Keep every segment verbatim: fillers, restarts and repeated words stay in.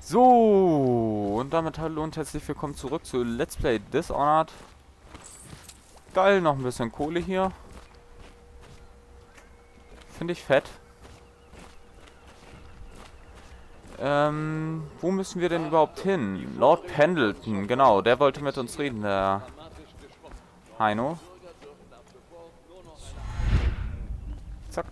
So, und damit hallo und herzlich willkommen zurück zu Let's Play Dishonored. Geil, noch ein bisschen Kohle hier. Finde ich fett. Ähm, wo müssen wir denn überhaupt hin? Lord Pendleton, genau, der wollte mit uns reden, der Heino. Zack.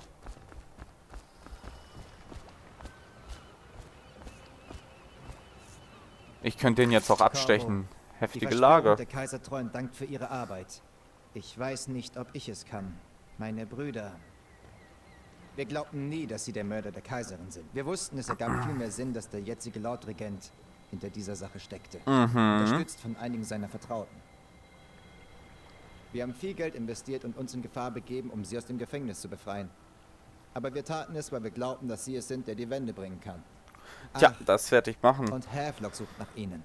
Ich könnte den jetzt auch abstechen. Heftige Lage. Der Kaiser Treun dankt für ihre Arbeit. Ich weiß nicht, ob ich es kann. Meine Brüder. Wir glaubten nie, dass sie der Mörder der Kaiserin sind. Wir wussten, es ergab viel mehr Sinn, dass der jetzige Lordregent hinter dieser Sache steckte. Mhm. Unterstützt von einigen seiner Vertrauten. Wir haben viel Geld investiert und uns in Gefahr begeben, um sie aus dem Gefängnis zu befreien. Aber wir taten es, weil wir glaubten, dass sie es sind, der die Wende bringen kann. Tja, das werde ich machen. Und Havelock sucht nach ihnen.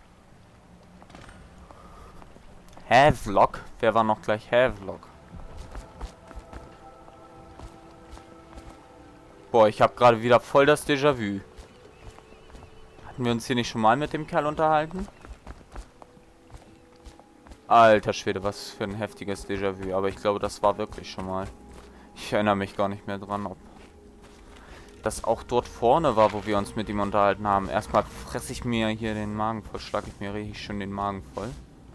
Havelock? Wer war noch gleich Havelock? Boah, ich habe gerade wieder voll das Déjà-vu. Hatten wir uns hier nicht schon mal mit dem Kerl unterhalten? Alter Schwede, was für ein heftiges Déjà-vu. Aber ich glaube, das war wirklich schon mal. Ich erinnere mich gar nicht mehr dran, ob das auch dort vorne war, wo wir uns mit ihm unterhalten haben. Erstmal fresse ich mir hier den Magen voll, schlage ich mir richtig schön den Magen voll.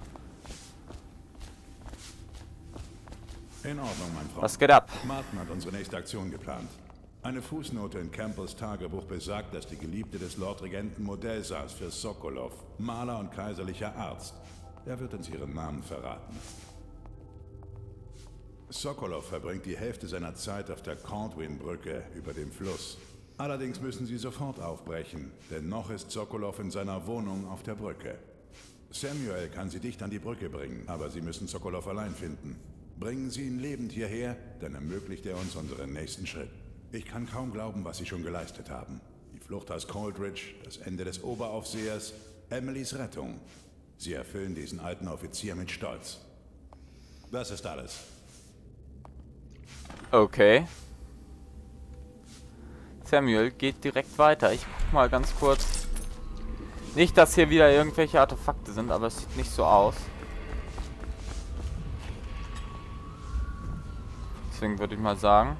In Ordnung, mein Freund. Was geht ab? Martin hat unsere nächste Aktion geplant. Eine Fußnote in Campbells Tagebuch besagt, dass die Geliebte des Lordregenten Modell saß für Sokolov, Maler und kaiserlicher Arzt. Er wird uns ihren Namen verraten. Sokolov verbringt die Hälfte seiner Zeit auf der Caldwin-Brücke über dem Fluss. Allerdings müssen sie sofort aufbrechen, denn noch ist Sokolov in seiner Wohnung auf der Brücke. Samuel kann sie dicht an die Brücke bringen, aber sie müssen Sokolov allein finden. Bringen sie ihn lebend hierher, dann ermöglicht er uns unseren nächsten Schritt. Ich kann kaum glauben, was sie schon geleistet haben. Die Flucht aus Coldridge, das Ende des Oberaufsehers, Emilys Rettung. Sie erfüllen diesen alten Offizier mit Stolz. Das ist alles. Okay. Samuel geht direkt weiter. Ich guck mal ganz kurz. Nicht, dass hier wieder irgendwelche Artefakte sind, aber es sieht nicht so aus. Deswegen würde ich mal sagen.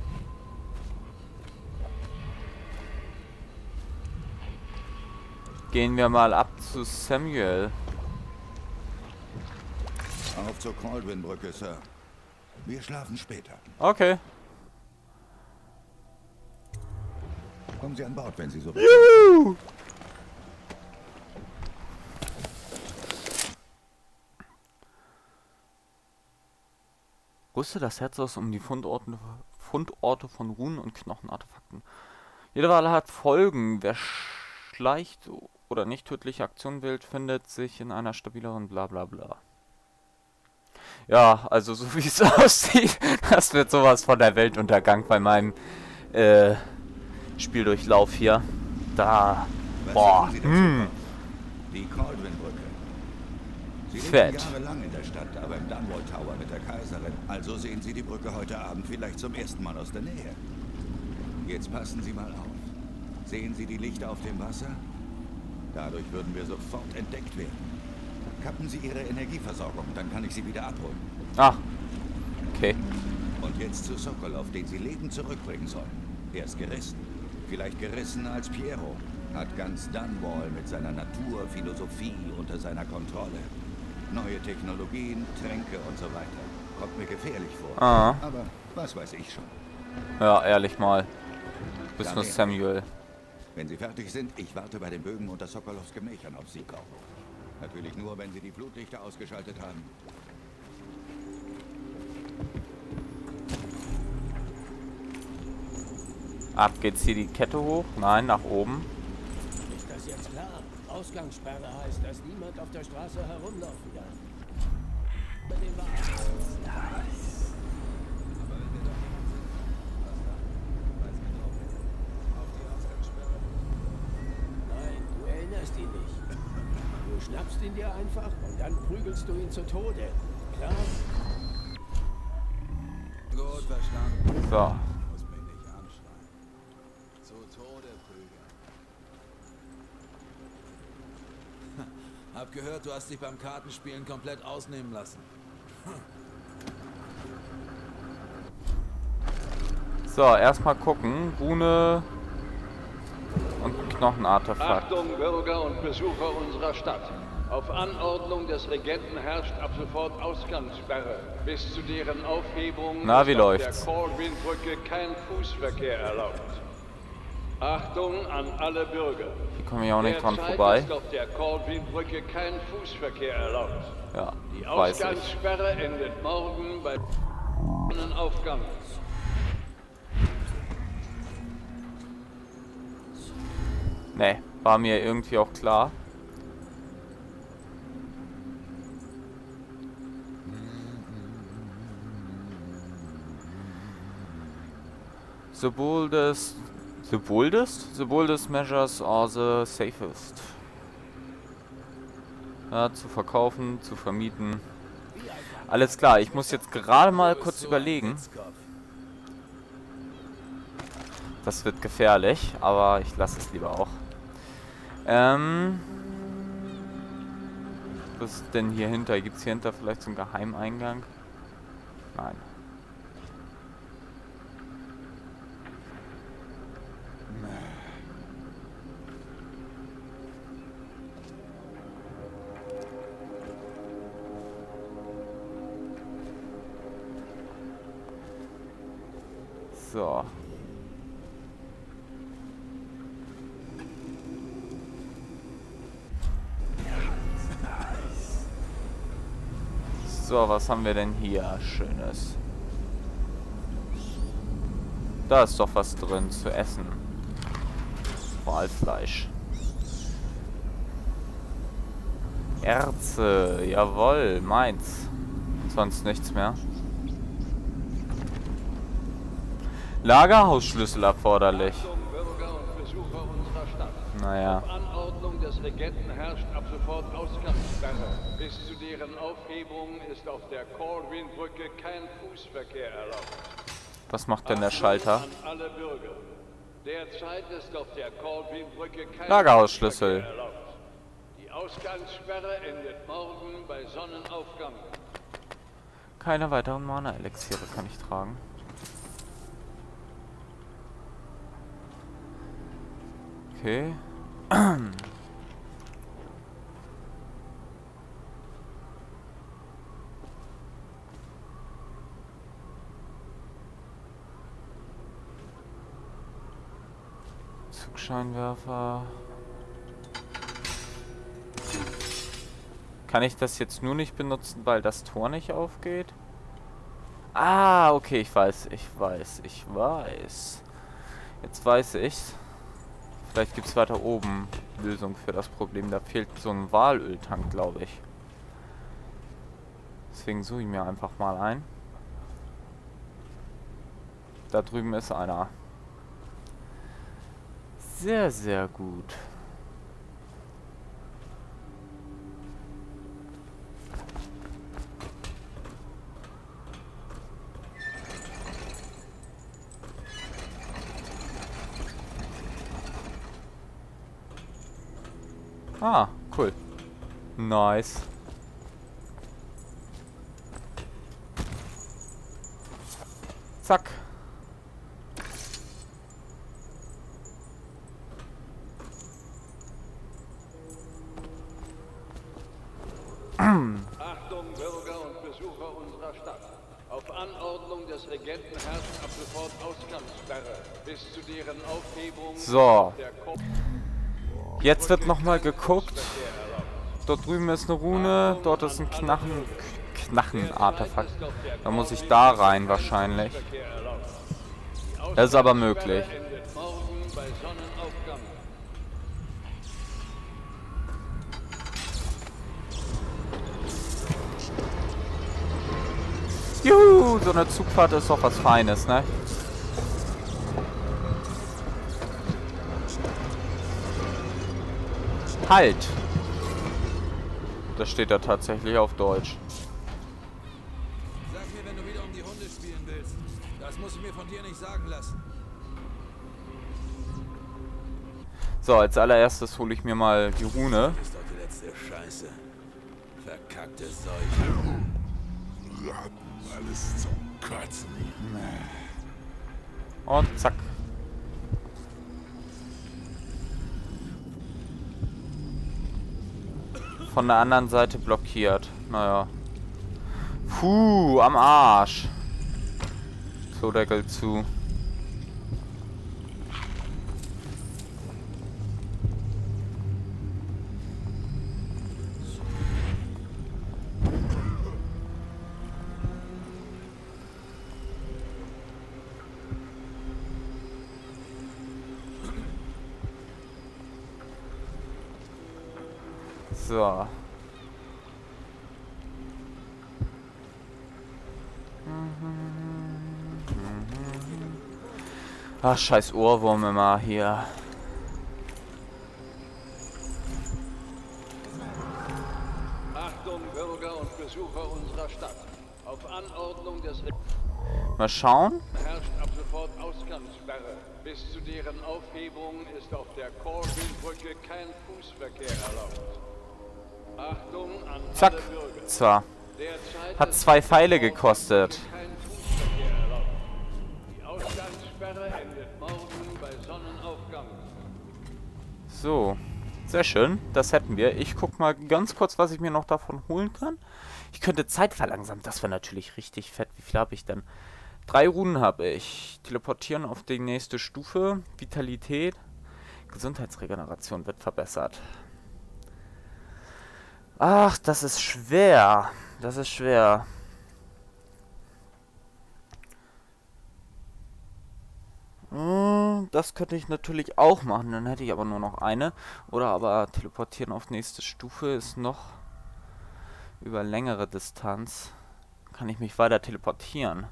Gehen wir mal ab zu Samuel. Auf zur Caldwin-Brücke, Sir. Wir schlafen später. Okay. Kommen Sie an Bord, wenn Sie so... Juhu! Rüste das Herz aus, um die Fundorte, Fundorte von Runen und Knochenartefakten. Jede Wahl hat Folgen. Wer schleicht oder nicht tödliche Aktionen wählt, findet sich in einer stabileren Blablabla. Bla bla. Ja, also so wie es aussieht, das wird sowas von der Weltuntergang bei meinem äh, Spieldurchlauf hier. Da, Was boah, suchen Sie denn hm, zu? Die Caldwin-Brücke. Sie Fett. lebten jahrelang in der Stadt, aber im Dunwall Tower mit der Kaiserin. Also sehen Sie die Brücke heute Abend vielleicht zum ersten Mal aus der Nähe. Jetzt passen Sie mal auf. Sehen Sie die Lichter auf dem Wasser? Dadurch würden wir sofort entdeckt werden. Kappen Sie Ihre Energieversorgung, dann kann ich Sie wieder abholen. Ah, okay. Und jetzt zu Sokolov, den Sie lebend zurückbringen sollen. Er ist gerissen. Vielleicht gerissener als Piero. Hat ganz Dunwall mit seiner Natur, Philosophie unter seiner Kontrolle. Neue Technologien, Tränke und so weiter. Kommt mir gefährlich vor. Ah. Aber was weiß ich schon. Ja, ehrlich mal. Bis nur Danke. Samuel. Wenn Sie fertig sind, ich warte bei den Bögen unter Sokolovs Gemächern auf Sie. Natürlich nur, wenn Sie die Flutlichter ausgeschaltet haben. Ab geht's hier die Kette hoch. Nein, nach oben. Ist das jetzt klar? Ausgangssperre heißt, dass niemand auf der Straße herumlaufen darf. Bei dem war Nein, du erinnerst ihn nicht. Du schnappst ihn dir einfach und dann prügelst du ihn zu Tode. Klar? Gut, verstanden. So. Muss mich nicht anschreien. Zu Tode prügeln. Hab gehört, du hast dich beim Kartenspielen komplett ausnehmen lassen. So, erstmal gucken. Rune und Knochenartefakt. Achtung, Bürger und Besucher unserer Stadt. Auf Anordnung des Regenten herrscht ab sofort Ausgangssperre. Bis zu deren Aufhebung Na, wie ist auf läuft's? der Caldwin-Brücke kein Fußverkehr erlaubt. Achtung an alle Bürger. Hier komme ich auch nicht dran Derzeit vorbei. ist auf der Caldwin-Brücke kein Fußverkehr erlaubt. Ja, Die weiß ich. Ausgangssperre endet morgen bei Aufgang. Ne, war mir irgendwie auch klar. The boldest, the boldest? The boldest measures are the safest. Ja, zu verkaufen, zu vermieten. Alles klar, ich muss jetzt gerade mal kurz überlegen. Das wird gefährlich, aber ich lasse es lieber auch. Ähm... Was ist denn hier hinter? Gibt es hier hinter vielleicht so einen Geheimeingang? Nein. So. So, was haben wir denn hier Schönes? Da ist doch was drin zu essen. Walfleisch. Erze, jawohl, meins. Sonst nichts mehr. Lagerhausschlüssel erforderlich. Achtung, Bürger und Besucher unserer Stadt. Naja. Auf Anordnung des Regenten herrscht ab sofort Ausgangssperre. Bis zu deren Aufhebung ist auf der Caldwin-Brücke kein Fußverkehr erlaubt. Was macht denn der Schalter? An alle Bürger. Derzeit ist auf der Caldwin-Brücke kein Lagerhausschlüssel. Fußverkehr erlaubt. Die Ausgangssperre endet morgen bei Sonnenaufgang. Keine weiteren Mana-Elixiere kann ich tragen. Okay. Zugscheinwerfer. Kann ich das jetzt nur nicht benutzen, weil das Tor nicht aufgeht? Ah, okay, ich weiß, ich weiß, ich weiß. Jetzt weiß ich's. Vielleicht gibt es weiter oben Lösung für das Problem. Da fehlt so ein Walöltank, glaube ich. Deswegen suche ich mir einfach mal ein. Da drüben ist einer. Sehr, sehr gut. Ah, cool. Nice. Zack. Achtung, Bürger und Besucher unserer Stadt. Auf Anordnung des Regenten herrscht ab sofort Ausgangssperre. Bis zu deren Aufhebung So. der Ko Jetzt wird nochmal geguckt. Dort drüben ist eine Rune, dort ist ein Knachen, Knachenartefakt. Da muss ich da rein wahrscheinlich. Das ist aber möglich. endet morgen bei Sonnenaufgang. Juhu, so eine Zugfahrt ist doch was Feines, ne? Halt! Das steht da tatsächlich auf Deutsch. Sag mir, wenn du wieder um die Hunde spielen willst. Das muss ich mir von dir nicht sagen lassen. So, als allererstes hole ich mir mal die Rune. Ist doch die letzte Verflixte Scheiße. Verkackte Seuche. Ratten, alles zum Kotzen. Und zack. Von der anderen Seite blockiert. Naja. Puh, am Arsch. Klodeckel zu. So. Ach, scheiß Ohrwurm immer hier. Achtung, Bürger und Besucher unserer Stadt. Auf Anordnung des Re Mal schauen. herrscht ab sofort Ausgangssperre. Bis zu deren Aufhebung ist auf der Corwin-Brücke kein Fußverkehr erlaubt. Achtung an Zack. alle Bürger. Zwar. Derzeit Hat ist zwei auf der Pfeile Corwin-Brücke gekostet. kein Fußverkehr erlaubt. Die Ausgangssperre endet morgen bei Sonnenaufgang. So. Sehr schön. Das hätten wir. Ich guck mal ganz kurz, was ich mir noch davon holen kann. Ich könnte Zeit verlangsamen. Das wäre natürlich richtig fett. Wie viel habe ich denn? Drei Runen habe ich. Teleportieren auf die nächste Stufe. Vitalität. Gesundheitsregeneration wird verbessert. Ach, das ist schwer. Das ist schwer. Hm, das könnte ich natürlich auch machen. Dann hätte ich aber nur noch eine. Oder aber teleportieren auf nächste Stufe ist noch über längere Distanz. Kann ich mich weiter teleportieren.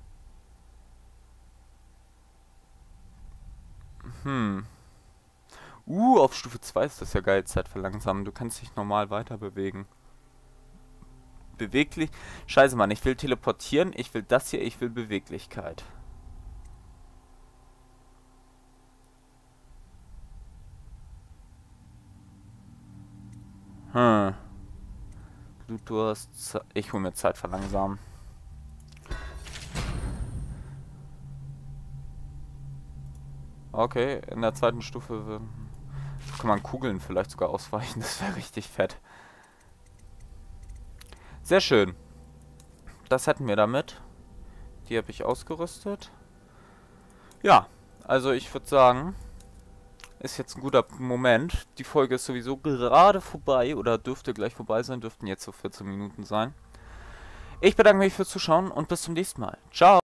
Hm. Uh, auf Stufe zwei ist das ja geil, Zeit verlangsamen. Du kannst dich normal weiter bewegen. Beweglich. Scheiße, Mann, ich will teleportieren, ich will das hier, ich will Beweglichkeit. Hm. Blutdurst. Ich hole mir Zeit verlangsamen. Okay, in der zweiten Stufe kann man Kugeln vielleicht sogar ausweichen. Das wäre richtig fett. Sehr schön. Das hätten wir damit. Die habe ich ausgerüstet. Ja, also ich würde sagen, ist jetzt ein guter Moment. Die Folge ist sowieso gerade vorbei oder dürfte gleich vorbei sein. Dürften jetzt so vierzehn Minuten sein. Ich bedanke mich fürs Zuschauen und bis zum nächsten Mal. Ciao.